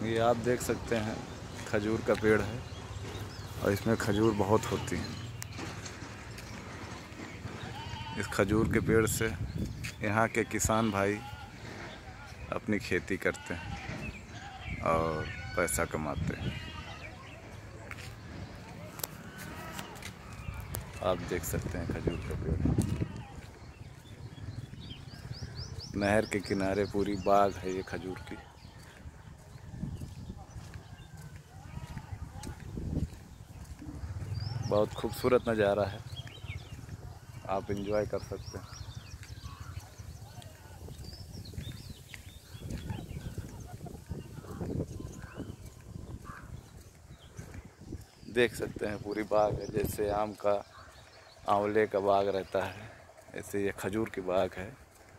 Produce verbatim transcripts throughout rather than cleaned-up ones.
ये आप देख सकते हैं खजूर का पेड़ है और इसमें खजूर बहुत होती है। इस खजूर के पेड़ से यहाँ के किसान भाई अपनी खेती करते हैं और पैसा कमाते हैं। आप देख सकते हैं खजूर का पेड़, नहर के किनारे पूरी बाग है ये खजूर की। बहुत खूबसूरत नज़ारा है, आप एंजॉय कर सकते हैं। देख सकते हैं पूरी बाग है, जैसे आम का आंवले का बाग रहता है ऐसे ये खजूर की बाग है।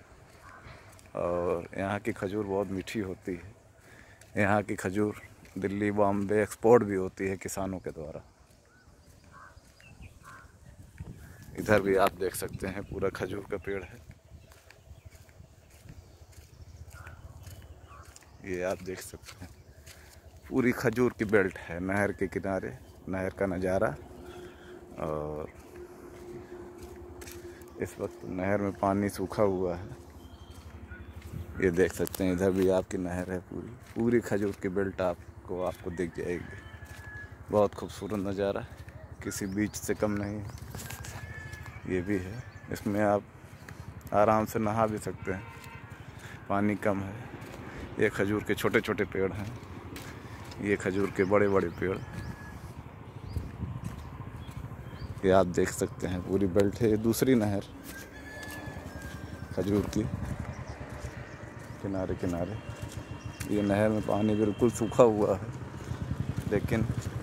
और यहाँ की खजूर बहुत मीठी होती है। यहाँ की खजूर दिल्ली बॉम्बे एक्सपोर्ट भी होती है किसानों के द्वारा। इधर भी आप देख सकते हैं पूरा खजूर का पेड़ है। ये आप देख सकते हैं पूरी खजूर की बेल्ट है, नहर के किनारे नहर का नज़ारा। और इस वक्त नहर में पानी सूखा हुआ है, ये देख सकते हैं। इधर भी आपकी नहर है, पूरी पूरी खजूर की बेल्ट आपको आपको दिख जाएगी। बहुत खूबसूरत नज़ारा, किसी बीच से कम नहीं है। ये भी है, इसमें आप आराम से नहा भी सकते हैं, पानी कम है। ये खजूर के छोटे छोटे पेड़ हैं, ये खजूर के बड़े बड़े पेड़। ये आप देख सकते हैं पूरी बेल्ट है। ये दूसरी नहर खजूर की किनारे किनारे। ये नहर में पानी बिल्कुल सूखा हुआ है, लेकिन